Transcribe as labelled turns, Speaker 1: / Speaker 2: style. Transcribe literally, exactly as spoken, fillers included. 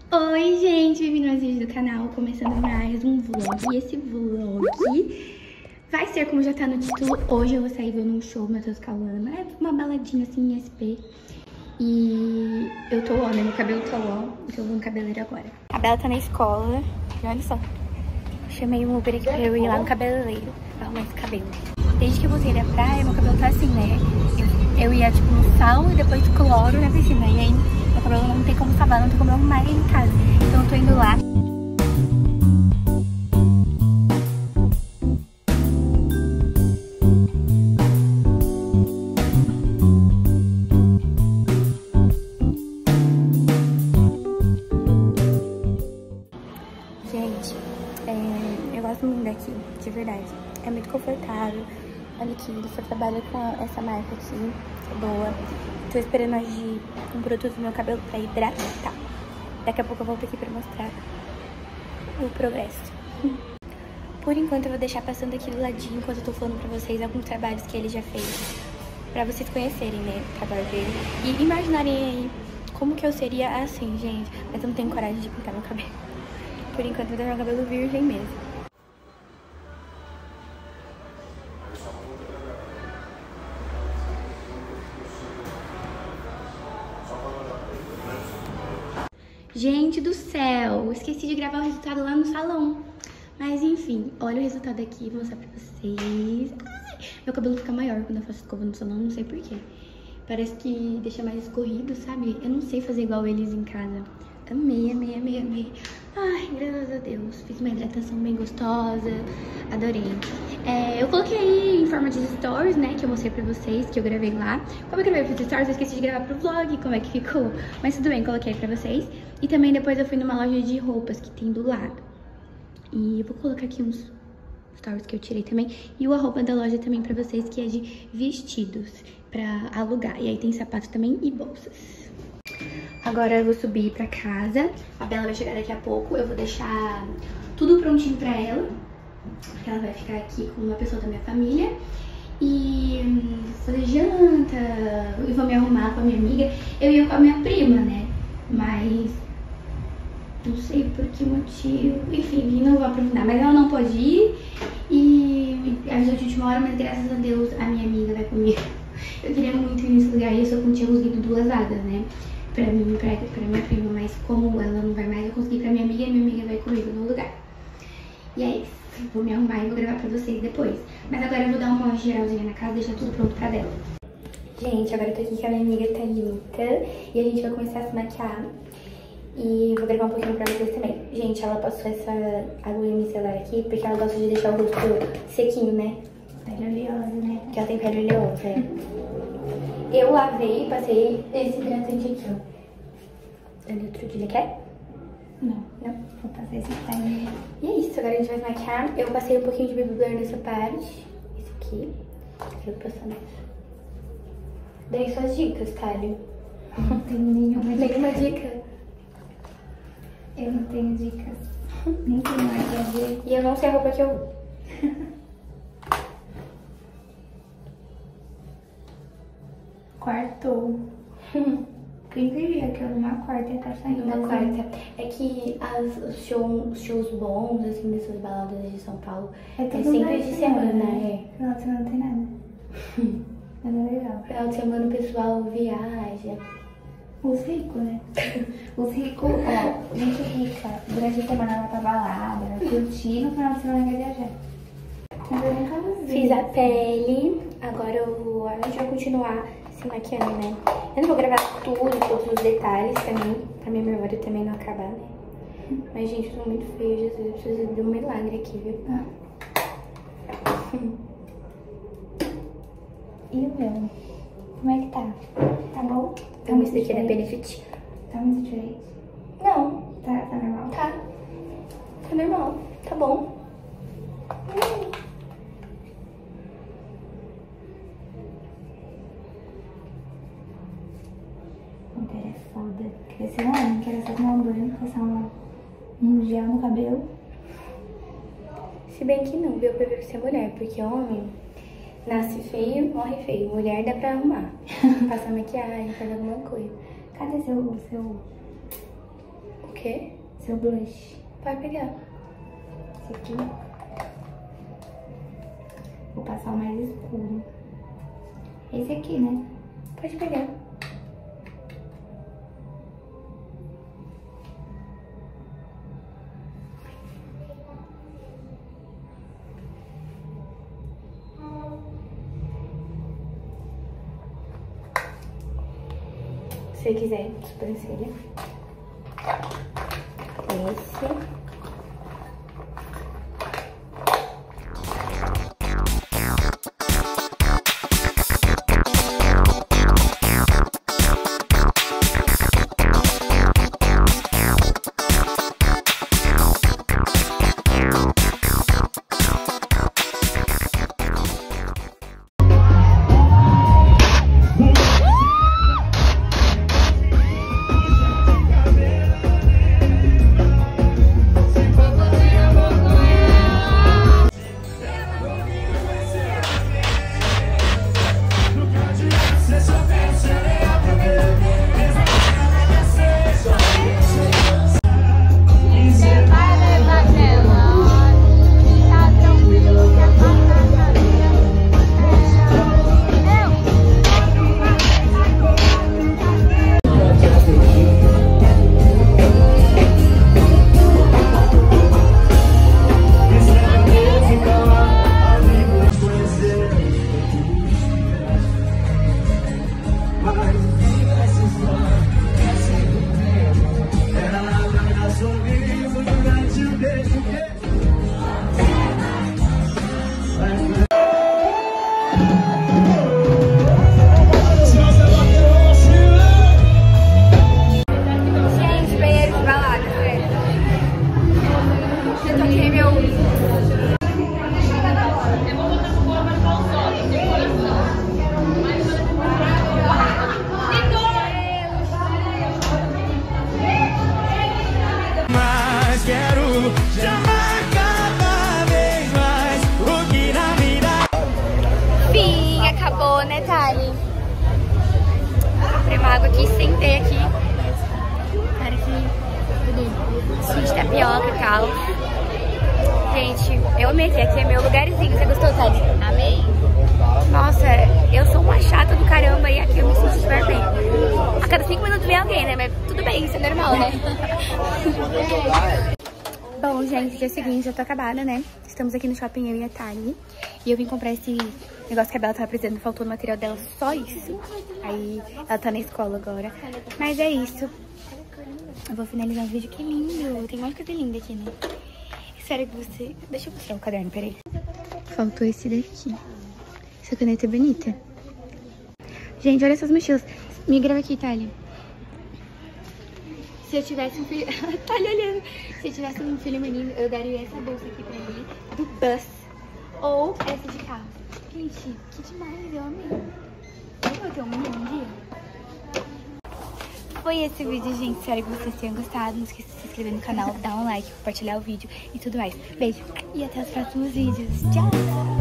Speaker 1: Oi, gente, bem-vindo aos vídeos do canal, começando mais um vlog. E esse vlog vai ser, como já tá no título, hoje eu vou sair vendo um show, Matheus Cauã. É uma baladinha assim em S P. E eu tô ó, né, meu cabelo tá ó, então eu vou no cabeleireiro agora. A Bela tá na escola, e olha só, chamei um Uber aqui pra eu ir lá no cabeleireiro pra arrumar esse cabelo. Desde que eu voltei da praia, meu cabelo tá assim, né? Eu, eu ia tipo no sal e depois cloro na piscina, e aí meu cabelo não tem como salvar, não tem como arrumar ele em casa. Então eu tô indo lá. Gente, é, eu gosto muito daqui, de verdade. É muito confortável. Olha aqui, ele só trabalha com essa marca aqui, boa. Tô esperando agir um produto no meu cabelo pra hidratar. Daqui a pouco eu volto aqui pra mostrar o progresso. Por enquanto eu vou deixar passando aqui do ladinho, enquanto eu tô falando pra vocês alguns trabalhos que ele já fez. Pra vocês conhecerem, né, o trabalho dele. E imaginarem aí como que eu seria assim, gente. Mas eu não tenho coragem de pintar meu cabelo. Por enquanto eu vou deixar meu cabelo virgem mesmo. Gente do céu, esqueci de gravar o resultado lá no salão. Mas enfim, olha o resultado aqui, vou mostrar pra vocês. Ai, meu cabelo fica maior quando eu faço escova no salão, não sei porquê. Parece que deixa mais escorrido, sabe? Eu não sei fazer igual eles em casa. Amei, amei, amei, amei. Ai, graças a Deus. Fiz uma hidratação bem gostosa. Adorei. É, eu coloquei aí em forma de stories, né? Que eu mostrei pra vocês, que eu gravei lá. Como eu gravei pros stories, eu esqueci de gravar pro vlog, como é que ficou. Mas tudo bem, coloquei pra vocês. E também depois eu fui numa loja de roupas que tem do lado. E eu vou colocar aqui uns stories que eu tirei também. E o arroba da loja também pra vocês, que é de vestidos pra alugar. E aí tem sapato também e bolsas. Agora eu vou subir pra casa. A Bela vai chegar daqui a pouco. Eu vou deixar tudo prontinho pra ela. Porque ela vai ficar aqui com uma pessoa da minha família. E fazer janta. E vou me arrumar com a minha amiga. Eu ia com a minha prima, né? Mas não sei por que motivo. Enfim, não vou aprofundar. Mas ela não pode ir. E avisou de última hora, mas graças a Deus a minha amiga vai comigo. Eu queria muito ir nesse lugar e eu só tinha conseguido duas vagas, né? Pra mim, pra, pra minha prima, mas como ela não vai mais, eu consegui pra minha amiga e minha amiga vai comigo no lugar. E é isso, vou me arrumar e vou gravar pra vocês depois. Mas agora eu vou dar uma geralzinha na casa e deixar tudo pronto pra dela. Gente, agora eu tô aqui com a minha amiga Thalita e a gente vai começar a se maquiar. E vou gravar um pouquinho pra vocês também. Gente, ela passou essa aguinha micelar aqui porque ela gosta de deixar o rosto sequinho, né? Pele oleosa, né? Porque ela tem pele oleosa, é. Eu lavei e passei esse hidratante aqui, ó. Ali outro dia, quer? Não. Não? Vou passar esse aqui. E é isso, agora a gente vai maquiar. Eu passei um pouquinho de baby blur nessa parte. Esse aqui. Eu vou passar mais. Dei suas dicas, Thalio.
Speaker 2: Não tenho nenhuma dica.
Speaker 1: Nenhuma dica?
Speaker 2: Eu não tenho dicas. Nem tenho maquiagem.
Speaker 1: E eu não sei a roupa que eu...
Speaker 2: Quartou. Quem diria que eu numa quarta ia estar saindo
Speaker 1: Na
Speaker 2: assim?
Speaker 1: quarta. É que as, os, show, os shows bons, assim, dessas baladas de São Paulo, é,
Speaker 2: É,
Speaker 1: é sempre de semana, né?
Speaker 2: Final de semana não tem nada. Nada legal.
Speaker 1: Final de semana o pessoal viaja.
Speaker 2: Os ricos, né? Os ricos, ó, gente rica, durante a semana vai pra balada, vai curtir, no final de semana vai viajar. Mas eu nunca vi.
Speaker 1: Fiz a pele, agora eu vou, a gente vai continuar se maquiando, né? Eu não vou gravar tudo, todos os detalhes também, pra minha memória também não acabar, né? Mas, gente, eu tô muito feia, Jesus, eu preciso de um milagre aqui, viu?
Speaker 2: Ah. E o meu? Como é que tá? Tá bom?
Speaker 1: Então, esse daqui é da Benefit.
Speaker 2: Tá muito diferente?
Speaker 1: Não,
Speaker 2: Tá, tá normal?
Speaker 1: tá. Tá normal, tá bom. Hum.
Speaker 2: Inteira é foda. Esse ano, quero só tomar um banho, passar um, um gel no cabelo.
Speaker 1: Se bem que não, viu? Eu prefiro ser mulher, porque homem nasce feio, morre feio. Mulher dá pra arrumar. Passar maquiagem, fazer alguma coisa.
Speaker 2: Cadê seu, seu...
Speaker 1: O quê? quê?
Speaker 2: Seu blush.
Speaker 1: Vai pegar.
Speaker 2: Esse aqui. Vou passar o mais escuro. Esse aqui, né?
Speaker 1: Pode pegar. Se você quiser, sobrancelha.
Speaker 2: Esse.
Speaker 1: Água aqui, sentei aqui. Cara, que sushi de tapioca e tal. Gente, eu amei aqui. Aqui é meu lugarzinho. Você gostou, Tati?
Speaker 2: Amei.
Speaker 1: Nossa, eu sou uma chata do caramba e aqui eu me sinto super bem. A cada cinco minutos vem alguém, né? Mas tudo bem, isso é normal, né? Bom, gente, dia seguinte, já tô acabada, né? Estamos aqui no shopping, eu e a Thalie. E eu vim comprar esse negócio que a Bela tava precisando, faltou no material dela, só isso. Aí ela tá na escola agora. Mas é isso. Eu vou finalizar o vídeo, que lindo. Tem um monte de coisa linda aqui, né? Espero que você... Deixa eu mostrar o caderno, peraí. Faltou esse daqui. Essa caneta é bonita. Gente, olha essas mochilas. Me grava aqui, Thalie. Se eu tivesse um filho... tá ali olhando. Se eu tivesse um filho menino, eu daria essa bolsa aqui pra ele, do bus. Ou essa de carro. Gente, que demais, eu amei. Eu vou ter um menino um dia. Foi esse vídeo, gente. Espero que vocês tenham gostado. Não esqueça de se inscrever no canal, dar um like, compartilhar o vídeo e tudo mais. Beijo e até os próximos vídeos. Tchau!